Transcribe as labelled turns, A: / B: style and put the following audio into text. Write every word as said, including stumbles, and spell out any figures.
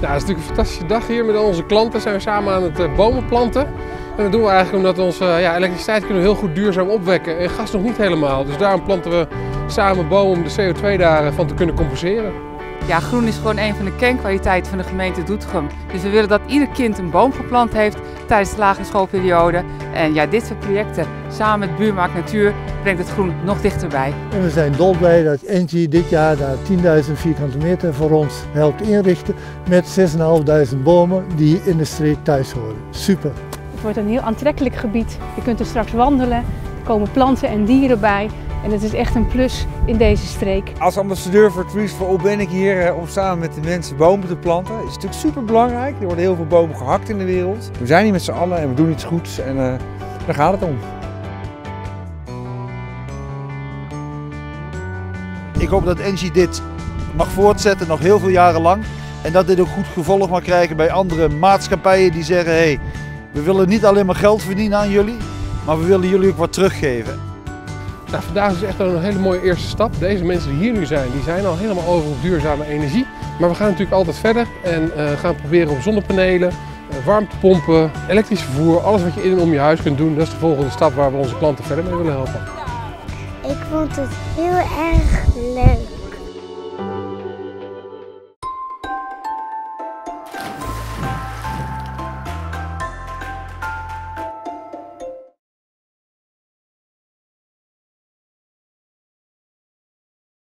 A: Nou, het is natuurlijk een fantastische dag hier. Met al onze klanten zijn we samen aan het uh, bomen planten. En dat doen we eigenlijk omdat we onze uh, ja, elektriciteit kunnen we heel goed duurzaam opwekken. En gas nog niet helemaal. Dus daarom planten we samen bomen om de C O twee daarvan te kunnen compenseren.
B: Ja, groen is gewoon een van de kernkwaliteiten van de gemeente Doetinchem. Dus we willen dat ieder kind een boom geplant heeft tijdens de lagere schoolperiode. En ja, dit soort projecten samen met Buurmaak Natuur brengt het groen nog dichterbij.
C: En we zijn dolblij dat Engie dit jaar daar tienduizend vierkante meter voor ons helpt inrichten met zesduizend vijfhonderd bomen die in de streek thuis horen. Super!
D: Het wordt een heel aantrekkelijk gebied. Je kunt er straks wandelen, er komen planten en dieren bij. En het is echt een plus in deze streek.
E: Als ambassadeur voor Trees for All ben ik hier om samen met de mensen bomen te planten. Het is natuurlijk super belangrijk. Er worden heel veel bomen gehakt in de wereld. We zijn hier met z'n allen en we doen iets goeds en uh, daar gaat het om.
F: Ik hoop dat Engie dit mag voortzetten, nog heel veel jaren lang. En dat dit ook goed gevolg mag krijgen bij andere maatschappijen die zeggen: hé, hey, we willen niet alleen maar geld verdienen aan jullie, maar we willen jullie ook wat teruggeven.
A: Nou, vandaag is echt een hele mooie eerste stap. Deze mensen die hier nu zijn, die zijn al helemaal over op duurzame energie. Maar we gaan natuurlijk altijd verder en uh, gaan proberen om zonnepanelen, uh, warmtepompen, elektrisch vervoer, alles wat je in en om je huis kunt doen. Dat is de volgende stap waar we onze klanten verder mee willen helpen.
G: Ik vond het heel erg leuk.